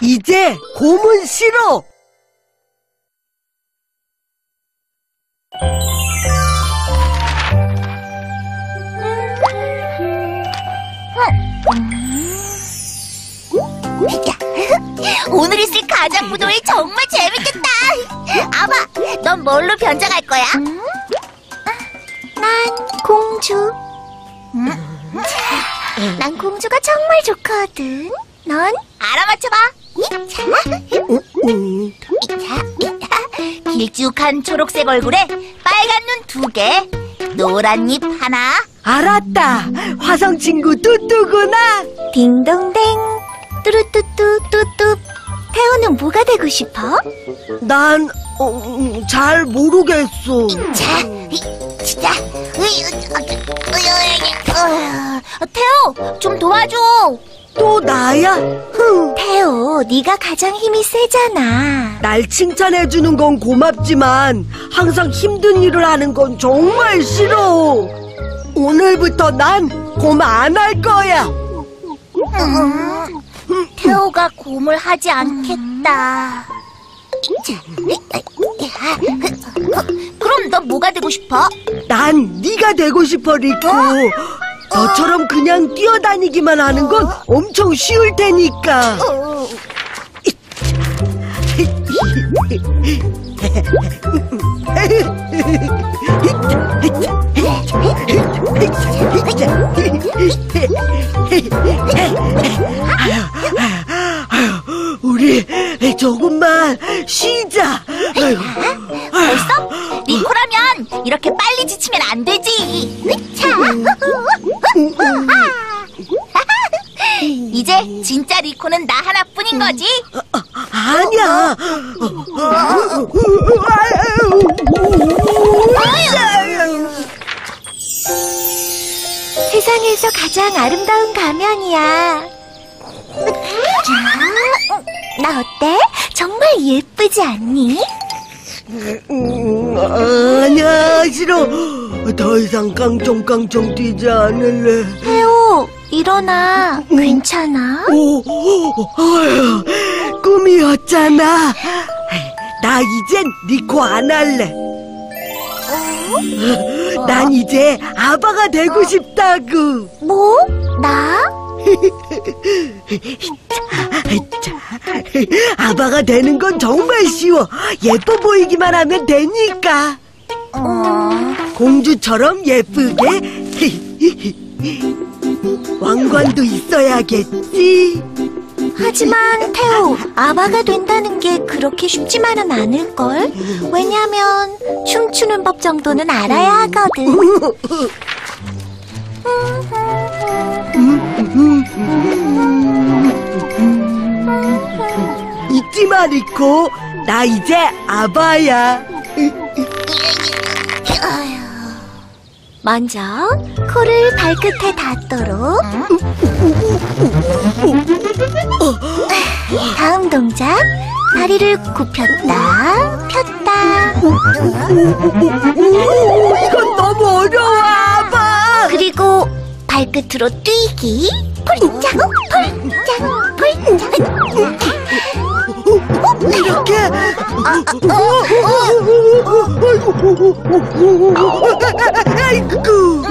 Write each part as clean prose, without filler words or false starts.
이제 곰은 싫어. 오늘 있을 가장부동이 정말 재밌겠다. 아마 넌 뭘로 변장할 거야? 난 공주. 난 공주가 정말 좋거든. 넌 알아맞혀봐. 길쭉한 초록색 얼굴에 빨간 눈 2개, 노란 입 하나. 알았다. 화성 친구 뚜뚜구나. 딩동댕, 뚜루뚜뚜 뚜뚜. 태호는 뭐가 되고 싶어? 난 잘 모르겠어. 진짜. 태호, 좀 도와줘. 또 나야? 태호, 네가 가장 힘이 세잖아. 날 칭찬해주는 건 고맙지만 항상 힘든 일을 하는 건 정말 싫어. 오늘부터 난 곰 안 할 거야. 태호가 곰을 하지 않겠다. 그럼 너 뭐가 되고 싶어? 난 네가 되고 싶어, 리코. 너처럼 그냥 뛰어다니기만 하는 건 엄청 쉬울 테니까. 우리 조금만 쉬자. 벌써? 리코라면 이렇게 빨리 지치면 안 되지. 이제 진짜 리코는 나 하나뿐인 거지? 아니야. 세상에서 가장 아름다운 가면이야. 나 어때? 정말 예쁘지 않니? 아니야, 싫어. 더 이상 깡총깡총 뛰지 않을래. 태호, 일어나. 괜찮아? 어휴, 꿈이었잖아. 나 이젠 리코 안 할래. 난 이제 아바가 되고 싶다고. 뭐? 나? 아바가 되는 건 정말 쉬워. 예뻐 보이기만 하면 되니까. 공주처럼 예쁘게. 왕관도 있어야겠지. 하지만 태호, 아바가 된다는 게 그렇게 쉽지만은 않을걸? 왜냐면 춤추는 법 정도는 알아야 하거든. 잊지 마, 리코. 나 이제 아바야. 먼저 코를 발끝에 닿도록. 다음 동작, 다리를 굽혔다 폈다. 이건 너무 어려워, 아바. 그리고 발끝으로 뛰기. 폴짝 폴짝 폴짝. 이렇게. 아이고.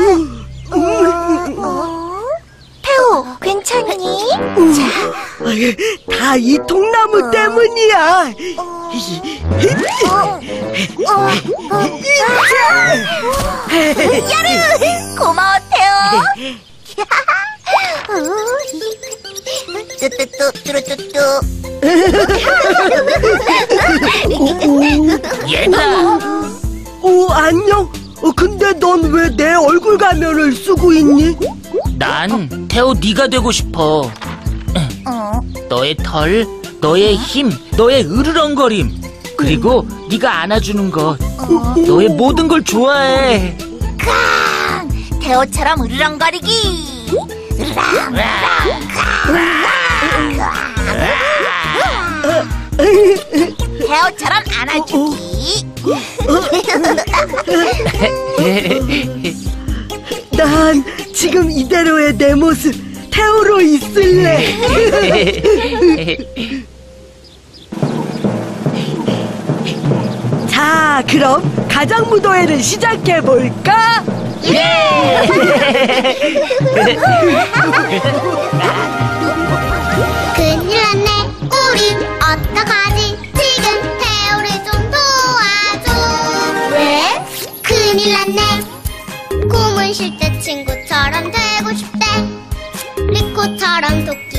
태호, 괜찮니? 다 이 통나무 때문이야. 야르! 고마워, 태호. 뚜뚜뚜뚜뚜뚜. 얘들아, 안녕. 근데 넌 왜 내 얼굴 가면을 쓰고 있니? 난 태호 네가 되고 싶어. 너의 털, 너의 힘, 너의 으르렁거림, 그리고 네가 안아주는 것, 너의 모든 걸 좋아해. 태호처럼 으르렁거리기. 태호처럼 안아주기. 난 지금 이대로의 내 모습 태호로 있을래. 그럼 가장무도회를 시작해볼까? 큰일 났네 우린 어떡하지 지금 태우를 좀 도와줘 왜? 큰일 났네 곰은 실제 친구처럼 되고 싶대 리코처럼 똑